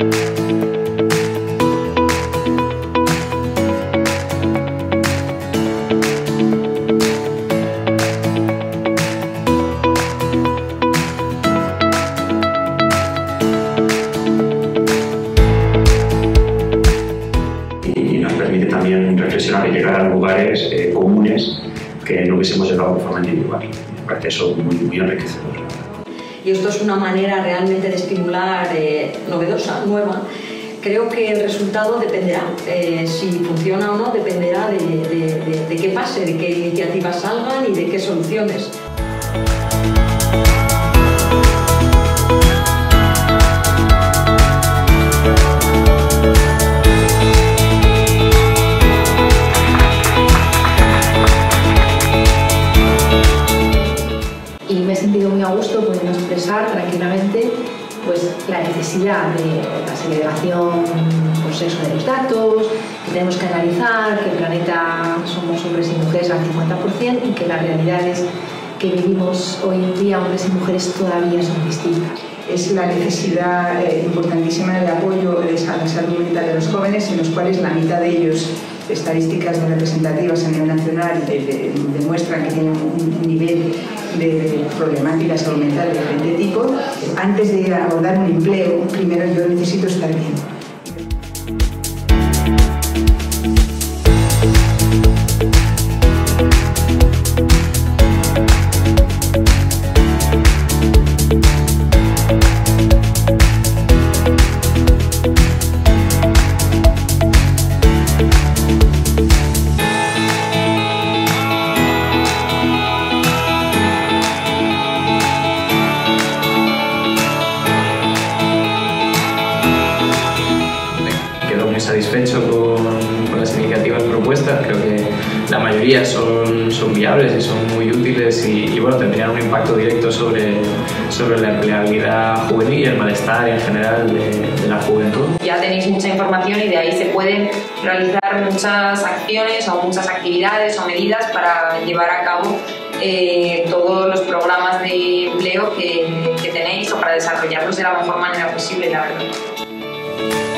Permite también reflexionar y llegar a lugares comunes que no hubiésemos llegado de forma individual. Me parece eso muy enriquecedor. Y esto es una manera realmente de estimular novedosa, nueva. Creo que el resultado dependerá, si funciona o no, dependerá de qué pase, de qué iniciativas salgan y de qué soluciones. Y me he sentido muy a gusto pudiendo expresar tranquilamente pues, la necesidad de la segregación por sexo de los datos, que tenemos que analizar que el planeta somos hombres y mujeres al 50% y que las realidades que vivimos hoy en día, hombres y mujeres, todavía son distintas. Es la necesidad importantísima del apoyo a la salud mental de los jóvenes, en los cuales la mitad de ellos, estadísticas representativas a nivel nacional, demuestran que tienen un nivel de problemática salud mental de diferente tipo. Antes de abordar un empleo, primero yo necesito estar bien. Satisfecho con las iniciativas propuestas. Creo que la mayoría son viables y son muy útiles y bueno, tendrían un impacto directo sobre la empleabilidad juvenil y el malestar en general de la juventud. Ya tenéis mucha información y de ahí se pueden realizar muchas acciones o muchas actividades o medidas para llevar a cabo todos los programas de empleo que tenéis o para desarrollarlos de la mejor manera posible, la verdad.